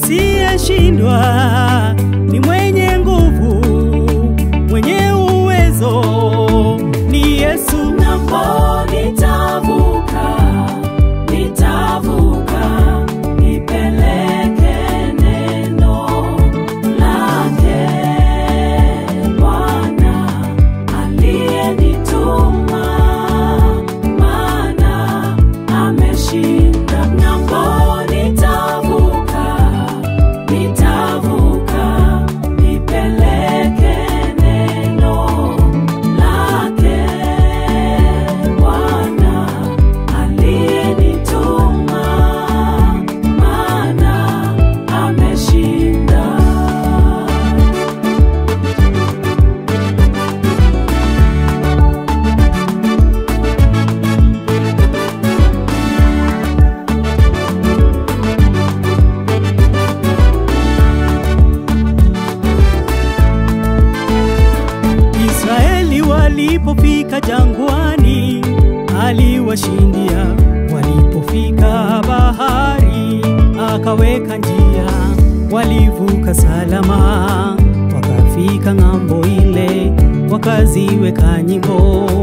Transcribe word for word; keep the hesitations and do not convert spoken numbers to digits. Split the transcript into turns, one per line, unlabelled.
asiyeshindwa, ni mwenye nguvu, mwenye uwezo, ni Yesu.
Napo nitavuka, nitavuka, nipeleke neno lake Bwana aliyenituma, maana ameshinda. Napo nitavuka, nitavuka, nipeleke neno lake Bwana aliyenituma, maana ameshinda.
Israeli walipofika jangwani, aliwashindia. Walipofika bahari, akaweka njia, walivuka salama, wakafika ng'ambo ile, wakaziweka nyimbo